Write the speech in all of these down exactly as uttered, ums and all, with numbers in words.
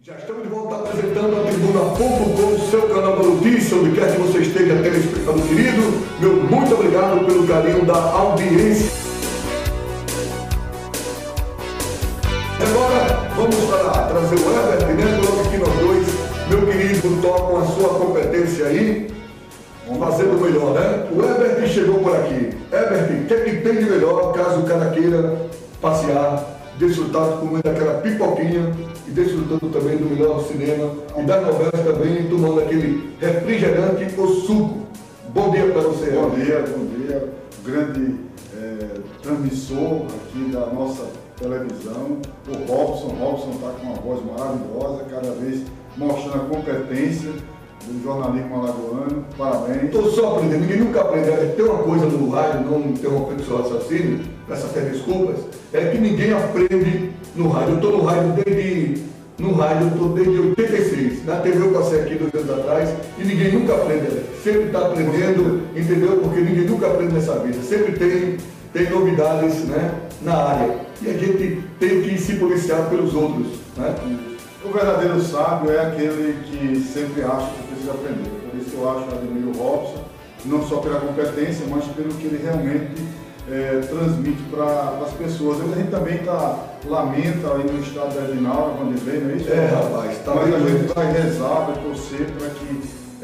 Já estamos de volta apresentando a Tribuna ponto com, o seu canal da notícia, onde quer que você esteja, telespectador querido. Meu muito obrigado pelo carinho da audiência. Agora vamos para trazer o Herbert, né? Logo aqui nós dois, meu querido, tocam a sua competência aí, fazendo o melhor, né? O Herbert chegou por aqui. Herbert, o que é que tem de melhor caso o cara queira passear, desfrutar, comendo aquela pipoquinha e desfrutando também do melhor cinema e das novelas também, tomando aquele refrigerante ou suco. Bom dia para você. Bom dia, bom dia. Grande é, transmissor aqui da nossa televisão, o Robson. O Robson está com uma voz maravilhosa, cada vez mostrando a competência do jornalismo alagoano. Parabéns. Estou só aprendendo, ninguém nunca aprendeu. Tem uma coisa no rádio, não interrompendo o seu raciocínio, peço até desculpas, é que ninguém aprende no rádio. Eu estou no rádio desde, no rádio eu estou desde oitenta e seis. Na T V eu passei aqui dois anos atrás e ninguém nunca aprende. Sempre está aprendendo, entendeu? Porque ninguém nunca aprende nessa vida. Sempre tem, tem novidades, né, na área. E a gente tem que se policiar pelos outros, né? O verdadeiro sábio é aquele que sempre acha que precisa aprender. Por isso eu acho, admiro o Robson, não só pela competência, mas pelo que ele realmente é, transmite para as pessoas. A gente também tá, lamenta aí no estado da Edinaura, quando ele veio, não é isso? É, rapaz, tá. Mas a gente vai rezar, vai torcer para que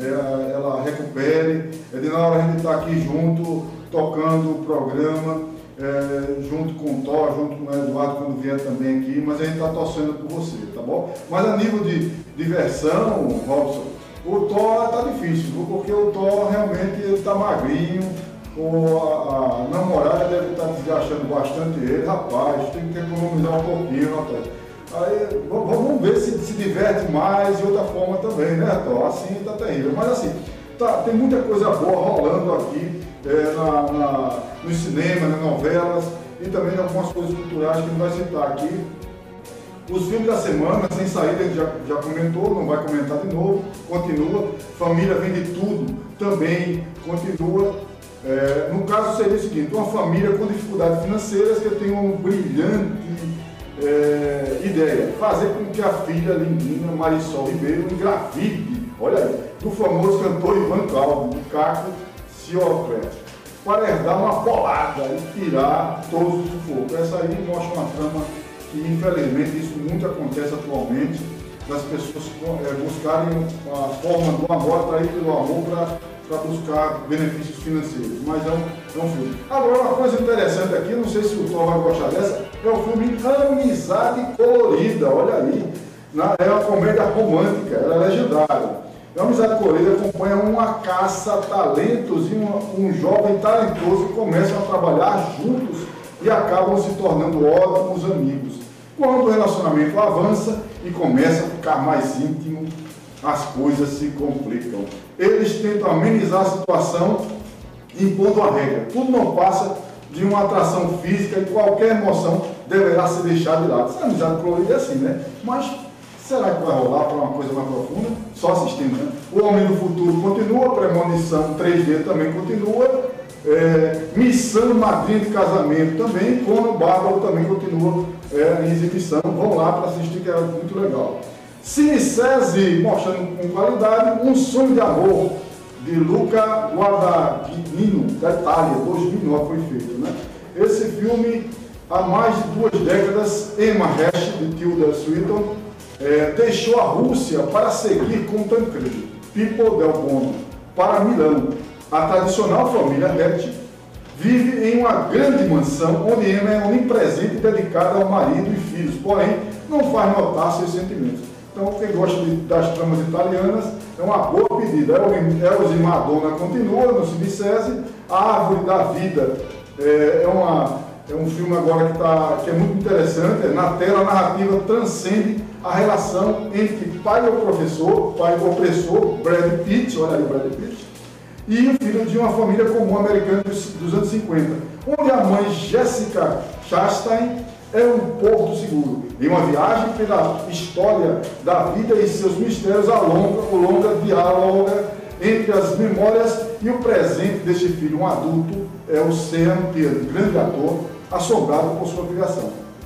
é, ela recupere. Edinaura, a gente está aqui junto, tocando o programa. É, junto com o Thor, junto com o Eduardo quando vier também aqui, mas a gente está torcendo por você, tá bom? Mas a nível de diversão, Robson, o Thor está difícil, porque o Thor realmente está magrinho, o, a, a namorada deve estar tá desgastando bastante ele, rapaz, tem que economizar um pouquinho, rapaz. Aí vamos ver se se diverte mais de outra forma também, né, Thor? Assim está terrível, mas assim, tá, tem muita coisa boa rolando aqui. É, na, na, no cinema, nas novelas e também em algumas coisas culturais que a gente vai citar aqui. Os filmes da semana, sem saída, a gente já, já comentou, não vai comentar de novo, continua. Família Vende Tudo também continua. É, no caso seria o seguinte, uma família com dificuldades financeiras que tem uma brilhante é, ideia, fazer com que a filha lindinha Marisol Ribeiro engravide, olha aí, do famoso cantor Ivan Calvo, do Caco para herdar uma bolada e tirar todos os sufocos. Essa aí mostra uma trama que, infelizmente, isso muito acontece atualmente, das pessoas é, buscarem a forma do amor, atrair pelo amor para buscar benefícios financeiros. Mas é um, é um filme. Agora, uma coisa interessante aqui, não sei se o Thor vai gostar dessa, é o filme Amizade Colorida, olha aí. Na, é uma comédia romântica, ela é legendária. A Amizade Colorida acompanha uma caça-talentos e um, um jovem talentoso que começam a trabalhar juntos e acabam se tornando ótimos amigos. Quando o relacionamento avança e começa a ficar mais íntimo, as coisas se complicam. Eles tentam amenizar a situação impondo a regra. Tudo não passa de uma atração física e qualquer emoção deverá ser deixada de lado. Essa Amizade Colorida é assim, né? Mas será que vai rolar para uma coisa mais profunda? Só assistindo, né? O Homem do Futuro continua, Premonição três D também continua, é, Missão Madrinha de Casamento também, Conan o Bárbaro também continua é, em exibição. Vão lá para assistir, que é muito legal. Cine SESI, mostrando com qualidade, Um Sonho de Amor, de Luca Guadagnino, da Itália, dois mil e nove foi feito, né? Esse filme, há mais de duas décadas, Emma Hecht, de Tilda Swinton, É, deixou a Rússia para seguir com Tancredo, Pipo del Bono, para Milão. A tradicional família Hecht vive em uma grande mansão onde Emma é onipresente e dedicada ao marido e filhos, porém não faz notar seus sentimentos. Então, quem gosta de, das tramas italianas, é uma boa pedida. Elze Madonna continua no Cine SESI, A Árvore da Vida é, é, uma, é um filme agora que, tá, que é muito interessante. Na tela, a narrativa transcende a relação entre pai e o professor, pai e o opressor, Brad Pitt, olha aí Brad Pitt, e o filho de uma família comum americana dos, dos anos cinquenta, onde a mãe Jessica Chastain é um porto seguro. Em uma viagem pela história da vida e seus mistérios, a longa, o longa diáloga entre as memórias e o presente deste filho, um adulto, é o Sean Pierre, grande ator, assombrado por sua criação.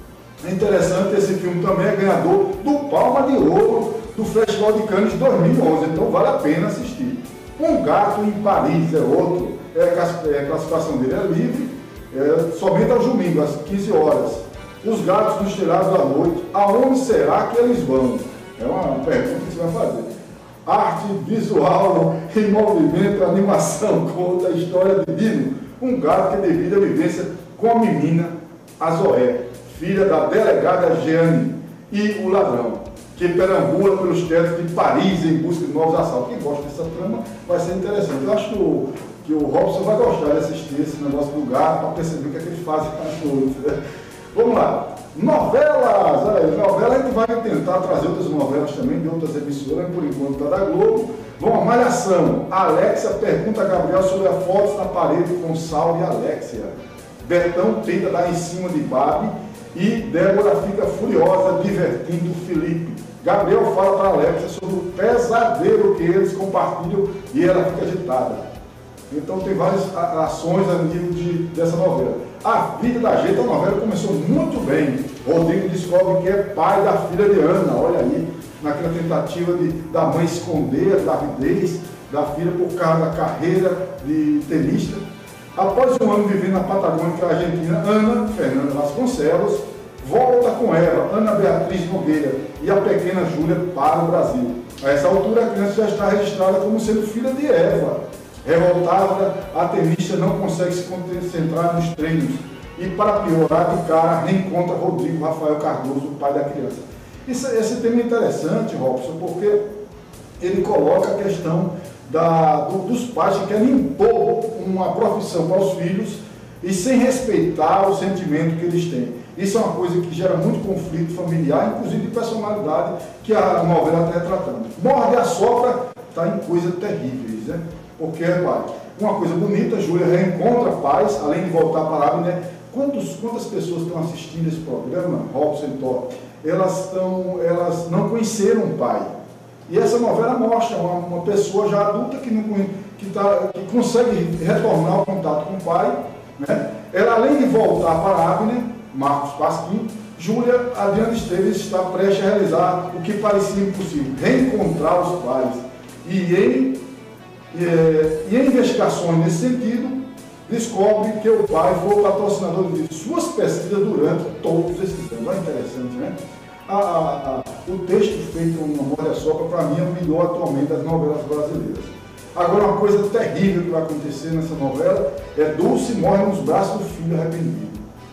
É interessante, esse filme também é ganhador do Palma de Ouro do Festival de Cannes de dois mil e onze, então vale a pena assistir. Um Gato em Paris é outro, é, a classificação dele é livre, é, somente aos domingos, às quinze horas. Os Gatos dos Telhados da Noite, aonde será que eles vão? É uma pergunta que você vai fazer. Arte visual em movimento, animação, conta a história de Dino, um gato que divide a vivência com a menina, a Zoé, filha da delegada Jeanne, e o ladrão, que perambula pelos tetos de Paris em busca de novos assaltos. Quem gosta dessa trama vai ser interessante. Eu acho que o, que o Robson vai gostar de assistir esse negócio do gato para perceber o que é que eles fazem com as coisas. Vamos lá. Novelas! Aí, novela, a gente vai tentar trazer outras novelas também de outras emissoras, por enquanto está da Globo. Vamos à Malhação. Alexia pergunta a Gabriel sobre a foto na parede com Saulo e Alexia. Bertão tenta dar em cima de Babi e Débora fica furiosa, divertindo Felipe. Gabriel fala para Alexia sobre o pesadelo que eles compartilham e ela fica agitada. Então tem várias ações a nível de, dessa novela. A Vida da Gente, a novela começou muito bem. Rodrigo descobre que é pai da filha de Ana, olha aí, naquela tentativa de, da mãe esconder a gravidez da filha por causa da carreira de tenista. Após um ano vivendo na Patagônia, Argentina, Ana Fernanda Vasconcelos volta com ela, Ana Beatriz Nogueira e a pequena Júlia para o Brasil. A essa altura, a criança já está registrada como sendo filha de Eva. Revoltada, a tenista não consegue se concentrar nos treinos e, para piorar de cara, reencontra Rodrigo Rafael Cardoso, o pai da criança. Esse, esse tema é interessante, Robson, porque ele coloca a questão da, do, dos pais que querem impor uma profissão para os filhos e sem respeitar o sentimento que eles têm. Isso é uma coisa que gera muito conflito familiar, inclusive de personalidade, que a novela está retratando. Morde a Sopra está em coisas terríveis, né? Porque, pai, uma coisa bonita, Júlia reencontra paz, além de voltar para a né? Quantos, quantas pessoas estão assistindo esse programa, Robson e Tó, elas, estão, elas não conheceram o pai. E essa novela mostra uma, uma pessoa já adulta que, não, que, tá, que consegue retornar ao contato com o pai, né? Ela, além de voltar para a Abner, Marcos Pasquim, Júlia Adriana Esteves está prestes a realizar o que parecia impossível, reencontrar os pais. E em E, e em investigações nesse sentido, descobre que o pai foi o patrocinador de suas pesquisas durante todos esses anos. É interessante, né? A, a, a, o texto feito no Memória Sopra, para mim, é o melhor atualmente das novelas brasileiras. Agora, uma coisa terrível que vai acontecer nessa novela é Dulce morre nos braços do filho arrependido.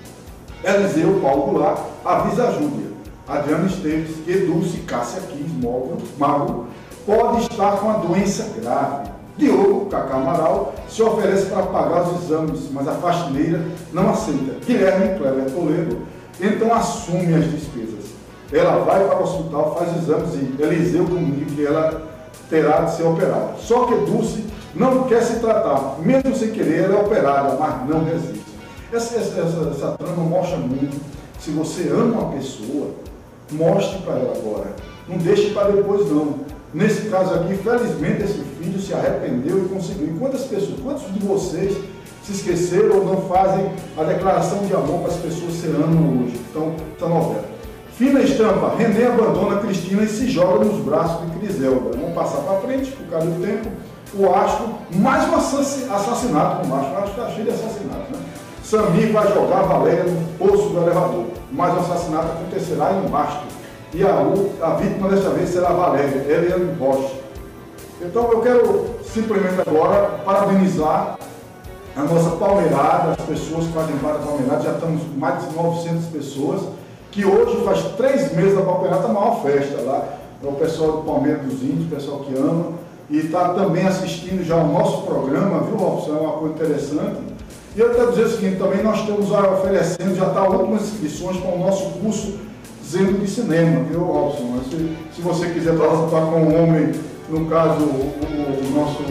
Eliseu Paulo Goulart avisa a Júlia, Adriana Esteves, que Dulce Cássia Quis, Mago, pode estar com uma doença grave. Diogo, Cacá Amaral, se oferece para pagar os exames, mas a faxineira não aceita. Guilherme Cleber Toledo, então assume as despesas. Ela vai para o hospital, faz exames e Eliseu comunica que ela terá de ser operada. Só que Dulce não quer se tratar, mesmo sem querer, ela é operada, mas não resiste. Essa, essa, essa, essa trama mostra muito. Se você ama uma pessoa, mostre para ela agora. Não deixe para depois, não. Nesse caso aqui, felizmente, esse filho se arrependeu e conseguiu. E quantas pessoas, quantos de vocês se esqueceram ou não fazem a declaração de amor para as pessoas que você ama hoje? Então, essa novela. Fina estampa, René abandona Cristina e se joga nos braços de Criselda. Vamos passar para frente, por causa do tempo. O Astro, mais um assassinato com o Astro. O Astro está cheio de assassinatos, né? Samir vai jogar Valéria no poço do elevador. Mais um assassinato acontecerá em Mastro. E a, a vítima desta vez será a Valéria, Eliane Rocha. Então eu quero simplesmente agora parabenizar a nossa palmeirada, as pessoas que fazem parte da palmeirada, já estamos com mais de novecentas pessoas, que hoje faz três meses da palmeirada, a maior festa lá, é o pessoal do Palmeiras dos Índios, o pessoal que ama, e está também assistindo já o nosso programa, viu, Robson? É uma coisa interessante. E eu quero dizer o seguinte, também nós estamos oferecendo, já está últimas inscrições para o nosso curso Zeno de Cinema, viu, Robson? Se, se você quiser participar com um homem, no caso, o, o, o nosso,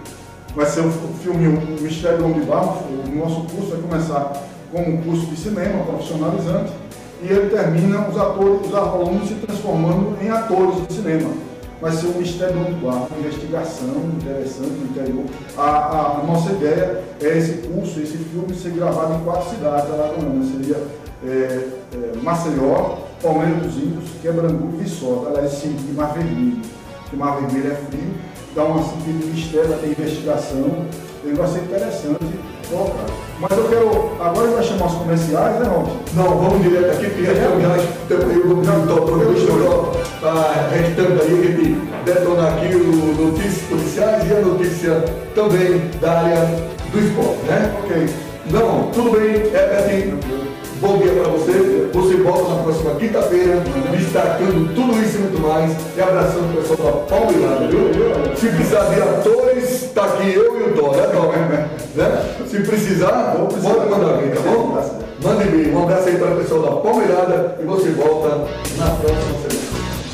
vai ser o filme O Mistério do Homem de Barro, o nosso curso vai começar com um curso de cinema profissionalizante, e ele termina os atores, os alunos se transformando em atores de cinema. Vai ser um mistério do Homem de Barro, uma investigação interessante no interior. A, a, a nossa ideia é esse curso, esse filme ser gravado em quatro cidades alagoanas, seria é, é, Maceió, Palmeiras dos Índios, Quebrangulo e Viçosa. Aliás, esse time de Mar Vermelho, que Mar Vermelho é frio, dá uma sentido de mistério, vai ter investigação, e vai ser interessante colocar. Mas eu quero, agora vai chamar os comerciais, né, Robson? Não, vamos direto aqui, porque já estamos eu vou dar o programa, está restando aí, a gente detonar aqui o notícias policiais e a notícia também da área do esporte, né? Ok. Não, tudo bem, é assim, bom dia para você, você volta na próxima quinta-feira, destacando tudo isso e muito mais, e abraçando o pessoal da Palmeirada, viu? Se precisar de atores, está aqui eu e o Dó, né, Dó? Né? Se precisar, pode mandar vir, tá bom? Mande vir, um abraço aí para o pessoal da Palmeirada e você volta na próxima semana.